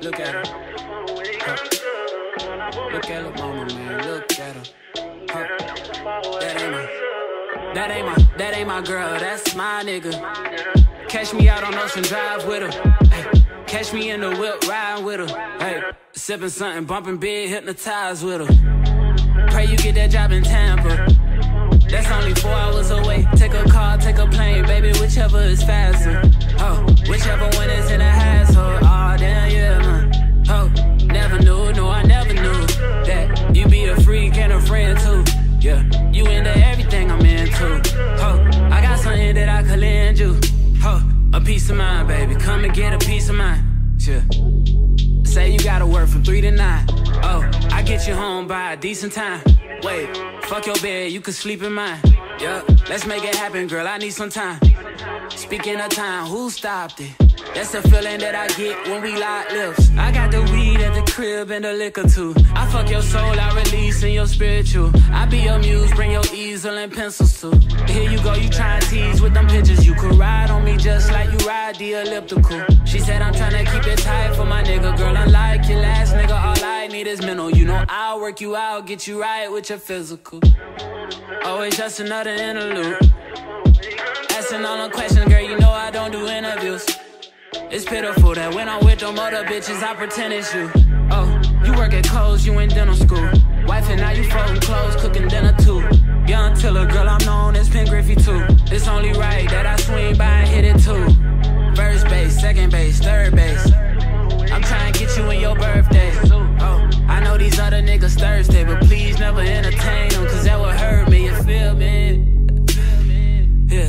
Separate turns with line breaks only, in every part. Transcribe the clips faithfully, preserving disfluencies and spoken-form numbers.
Look at her. Huh. Look at her mama, man. Look at her. Huh. That ain't my, that ain't my, that ain't my girl. That's my nigga. Catch me out on Ocean Drive with her. Hey. Catch me in the whip riding with her. Hey. Sippin' something, bumpin' big, hypnotize with her. Pray you get that job in Tampa. That's only four hours away. Take a car, take a plane, baby, whichever is faster. Oh, whichever one is in a hassle. Oh, damn, yeah, man. Oh, never knew, no, I never knew that you be a freak and a friend too. Yeah, you into everything I'm into. Oh, I got something that I could lend you. Oh, a piece of mind, baby. Come and get a piece of mind. Yeah. Say you gotta work from three to nine. Oh, I get you home by a decent time. Wait, fuck your bed, you can sleep in mine. Yeah, let's make it happen, girl, I need some time. Speaking of time, who stopped it? That's the feeling that I get when we lock lips. I got the weed at the crib and the liquor too. I fuck your soul, I release in your spiritual. I be your muse, bring your easel and pencils too. Here you go, you try and tease with them pictures. You could ride on me just like you ride the elliptical. She said I'm tryna keep it tight for my nigga. Girl, unlike your last nigga, all I need is mental. You know I'll work you out, get you right with your physical. Always just another interlude. Asking all them questions, girl, you know I don't do interviews. It's pitiful that when I'm with them other bitches, I pretend it's you. Oh, you work at Coles, you in dental school. Wife and now you folding clothes, cooking dinner too. Young Tiller, girl, I'm known as Pin Griffey too. It's only right that I swing by and hit it too. First base, second base, third base. I'm trying to get you in your birthday. Oh, I know these other niggas thirsty, but please never entertain them, cause that would hurt me, you feel me? Yeah,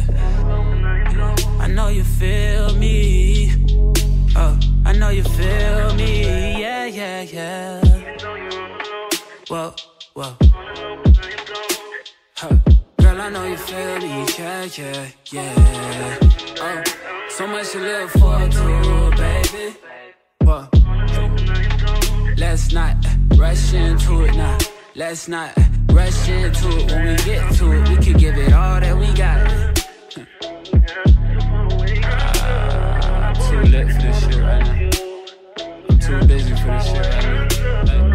I know you feel me. Oh, I know you feel me. Yeah, yeah, yeah. Whoa, whoa. Huh. Girl, I know you feel me. Yeah, yeah, yeah. Oh, so much to live for, too, baby. Whoa. Let's not rush into it now. Let's not rush into it. When we get to it, we can give it all that we got. uh, I'm too lit for this shit right now. I'm too busy for this shit right now. Like,